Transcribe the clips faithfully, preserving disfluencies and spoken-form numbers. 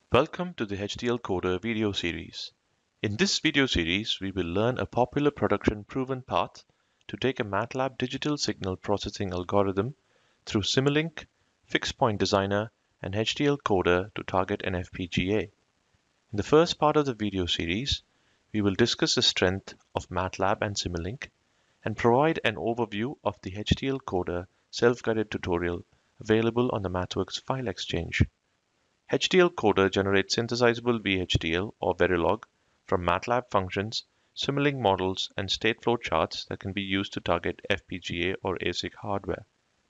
Welcome to the H D L Coder video series. In this video series, we will learn a popular production proven path to take a MATLAB digital signal processing algorithm through Simulink, Fixed Point Designer, and H D L Coder to target an F P G A. In the first part of the video series, we will discuss the strength of MATLAB and Simulink and provide an overview of the H D L Coder Self-Guided tutorial available on the MathWorks file exchange. H D L Coder generates synthesizable V H D L or Verilog from MATLAB functions, Simulink models, and Stateflow charts that can be used to target F P G A or ASIC hardware.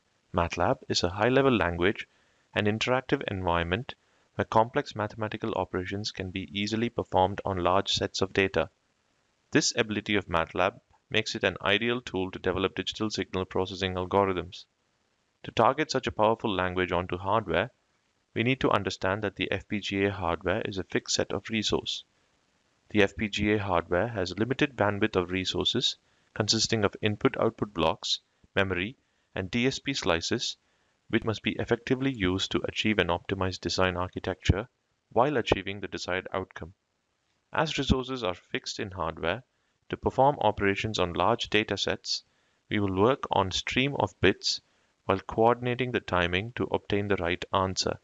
MATLAB is a high-level language and interactive environment where complex mathematical operations can be easily performed on large sets of data. This ability of MATLAB makes it an ideal tool to develop digital signal processing algorithms. To target such a powerful language onto hardware, we need to understand that the F P G A hardware is a fixed set of resources. The F P G A hardware has limited bandwidth of resources consisting of input-output blocks, memory, and D S P slices, which must be effectively used to achieve an optimized design architecture while achieving the desired outcome. As resources are fixed in hardware, to perform operations on large data sets, we will work on stream of bits while coordinating the timing to obtain the right answer.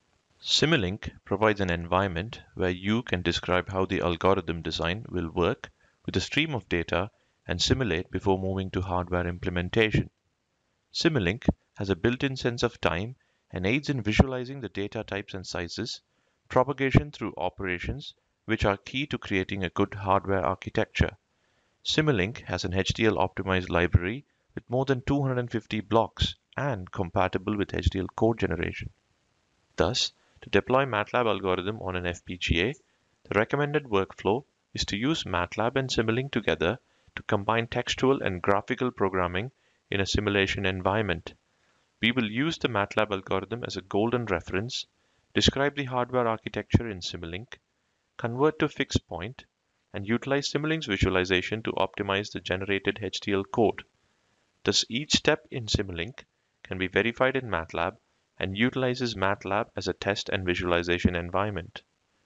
Simulink provides an environment where you can describe how the algorithm design will work with a stream of data and simulate before moving to hardware implementation. Simulink has a built-in sense of time and aids in visualizing the data types and sizes, propagation through operations, which are key to creating a good hardware architecture. Simulink has an H D L optimized library with more than two hundred fifty blocks and compatible with H D L code generation. Thus, to deploy MATLAB algorithm on an F P G A, the recommended workflow is to use MATLAB and Simulink together to combine textual and graphical programming in a simulation environment. We will use the MATLAB algorithm as a golden reference, describe the hardware architecture in Simulink, convert to fixed point, and utilize Simulink's visualization to optimize the generated H D L code. Thus, each step in Simulink can be verified in MATLAB and utilizes MATLAB as a test and visualization environment.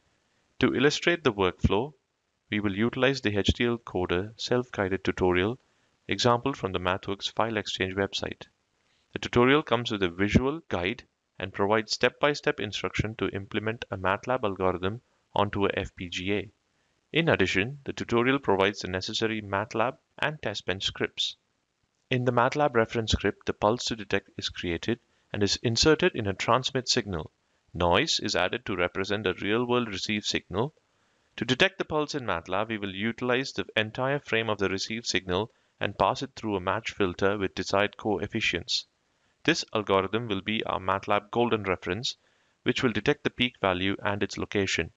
To illustrate the workflow, we will utilize the H D L Coder Self-Guided tutorial example from the MathWorks file exchange website. The tutorial comes with a visual guide and provides step-by-step instruction to implement a MATLAB algorithm onto a F P G A. In addition, the tutorial provides the necessary MATLAB and testbench scripts. In the MATLAB reference script, the pulse to detect is created and is inserted in a transmit signal. Noise is added to represent a real-world received signal. To detect the pulse in MATLAB, we will utilize the entire frame of the received signal and pass it through a match filter with desired coefficients. This algorithm will be our MATLAB golden reference, which will detect the peak value and its location.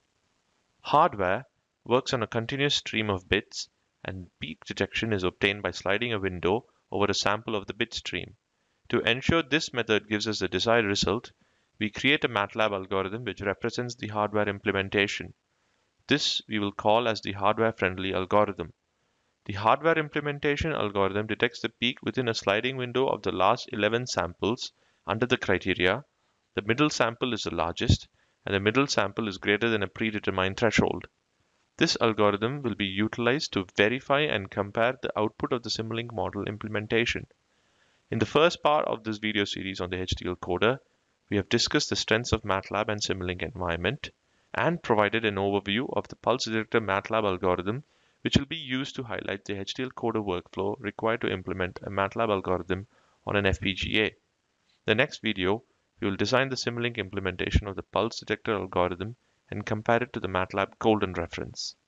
Hardware works on a continuous stream of bits, and peak detection is obtained by sliding a window over a sample of the bit stream. To ensure this method gives us the desired result, we create a MATLAB algorithm which represents the hardware implementation. This we will call as the hardware-friendly algorithm. The hardware implementation algorithm detects the peak within a sliding window of the last eleven samples under the criteria. The middle sample is the largest, and the middle sample is greater than a predetermined threshold. This algorithm will be utilized to verify and compare the output of the Simulink model implementation. In the first part of this video series on the H D L Coder, we have discussed the strengths of MATLAB and Simulink environment and provided an overview of the pulse detector MATLAB algorithm, which will be used to highlight the H D L Coder workflow required to implement a MATLAB algorithm on an F P G A. The next video, we will design the Simulink implementation of the pulse detector algorithm and compare it to the MATLAB golden reference.